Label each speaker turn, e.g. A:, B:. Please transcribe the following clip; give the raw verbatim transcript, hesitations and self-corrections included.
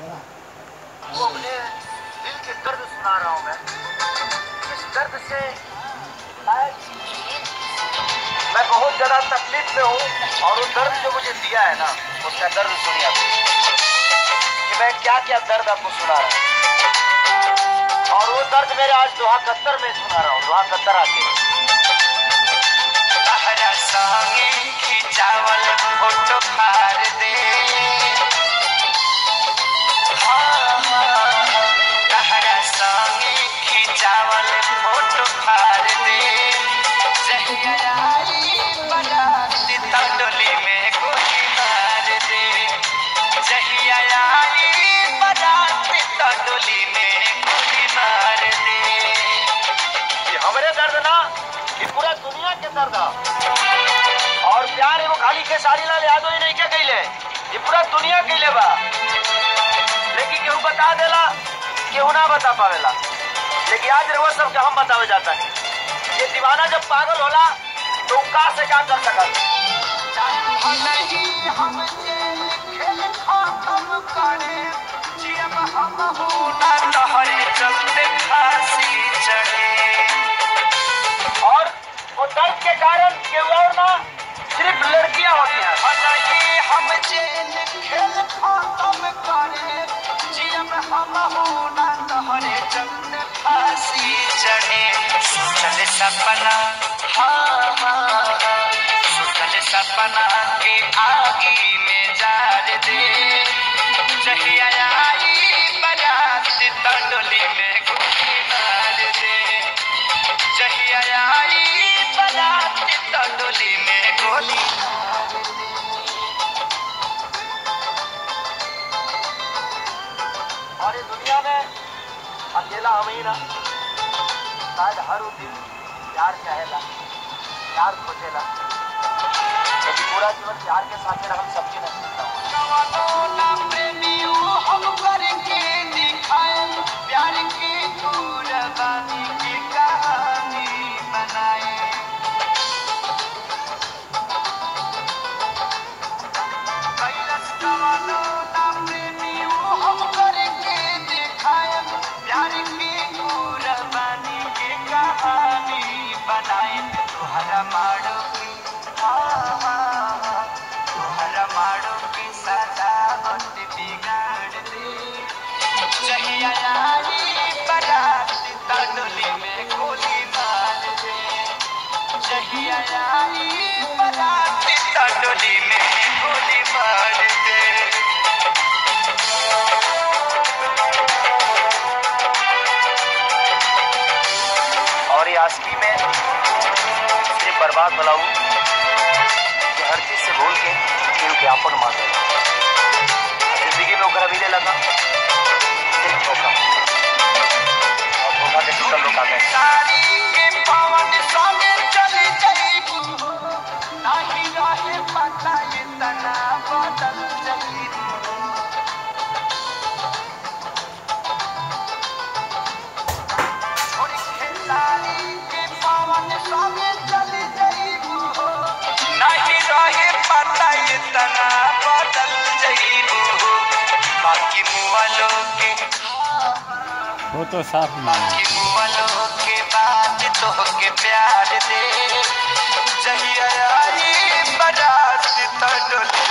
A: वो अपने दिल के दर्द सुना रहा हूँ मैं। इस दर्द से मैं बहुत ज्यादा तकलीफ में हूँ और वो दर्द जो मुझे दिया है ना, उसका दर्द सुनिए आप कि मैं क्या क्या दर्द आपको सुना रहा हूँ। और वो दर्द मेरे आज दोहा कत्तर में सुना रहा हूँ। दोहा कत्तर आके चावल फोटो फार दे, कहरा संगे खिंचावल फोटो फार दे, जहिया आई बराती तंडोली में गोली मार दे, जहिया आई बराती तंडोली में गोली मार दे। ये हमारे दर्द ना, ये पूरा दुनिया के दर्द और प्यार एगो खाली खेसारी लाल यादव ही नहीं के कैले, ये पूरा दुनिया कैले बा। लेकिन केहू बता देला, केहू ना बता पावेला। लेकिन आज रहो सबके हम बतावे जाता नहीं। ये दीवाना जब पागल होला तो का से क्या कर सकता। और वो दर्द के कारण केहू और ना सिर्फ लड़कियां होती हैं। हम जेल खेल खत्म करे, जियम हम होना तोहरे जंग फांसी चढ़े। सोचल सपना हाँ हाँ, सोचल सपना के आगी में जार दे, जहिया आई बारात तंडोली में गोली मार दे, जहिया आई बारात तंडोली में गोली। और इस दुनिया में अकेला हम ही ना, शायद हर उस दिन प्यार चाहेला, प्यार खोजेला, लेकिन पूरा जीवन प्यार के साथ रहना सबकी नसीब ना हो। प्रेमियों हम करके दिखाए, प्यार की कुर्बानी की कहानी बनाए। कैलाश कवानो ना प्रेमियों हम करके दिखाए, प्यार की कुर्बानी की कहानी बनाए। तुहरा माड़ो की हाँ हाँ, तुहरा माड़ो की सजावट बिगाड़ दे, जहिया आई बारात तंडोली में गोली मार दे, जहिया आई बारात तंडोली में गोली मार दे। और ये आशिकी में सिर्फ बर्बाद बुलाऊ कि हर चीज से भूल के दिल के आपन मान ले। जिंदगी में ओकरा मिले लगा सिर्फ धोखा, और धोखा के टूटल लोग आ गए। के पवन संगे चली जाइबू, नाही रहे पता इतना बदल जाइबू। थोड़ी खेसारी के पवन संगे चली जाइबू, नाही रहे पता इतना बदल जाइबू। बाकी मुआलो के
B: वो तो साफ
A: बाकी मुआलो के बाद तो के प्यार दे, जहिया आई बारात तंडोली